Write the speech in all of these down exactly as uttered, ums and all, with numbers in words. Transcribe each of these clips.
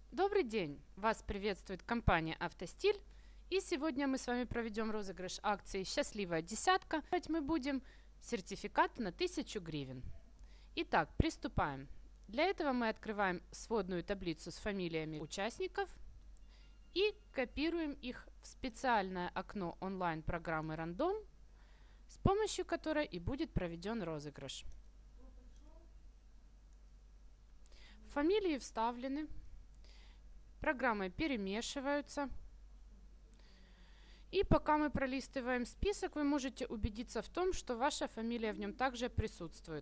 Добрый день! Вас приветствует компания «Автостиль». И сегодня мы с вами проведем розыгрыш акции «Счастливая десятка». Мы будем сертификат на тысячу гривен. Итак, приступаем. Для этого мы открываем сводную таблицу с фамилиями участников и копируем их в специальное окно онлайн-программы «Рандом», с помощью которой и будет проведен розыгрыш. Фамилии вставлены. Программы перемешиваются. И пока мы пролистываем список, вы можете убедиться в том, что ваша фамилия в нем также присутствует.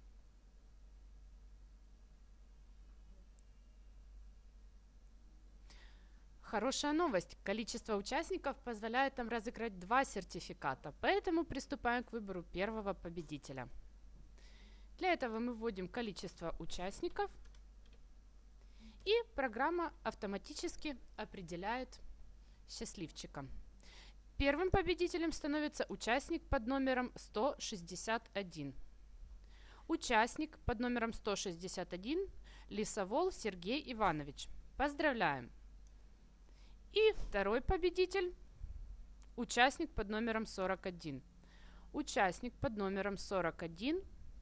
Хорошая новость. Количество участников позволяет нам разыграть два сертификата, поэтому приступаем к выбору первого победителя. Для этого мы вводим количество участников. И программа автоматически определяет счастливчика. Первым победителем становится участник под номером сто шестьдесят один. Участник под номером сто шестьдесят один Лисовол Сергей Иванович. Поздравляем! И второй победитель – участник под номером сорок один. Участник под номером сорок один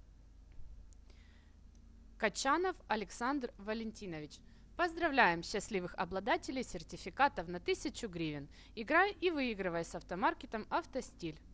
Качанов Александр Валентинович. Поздравляем счастливых обладателей сертификатов на тысячу гривен. Играй и выигрывай с автомаркетом «Автостиль».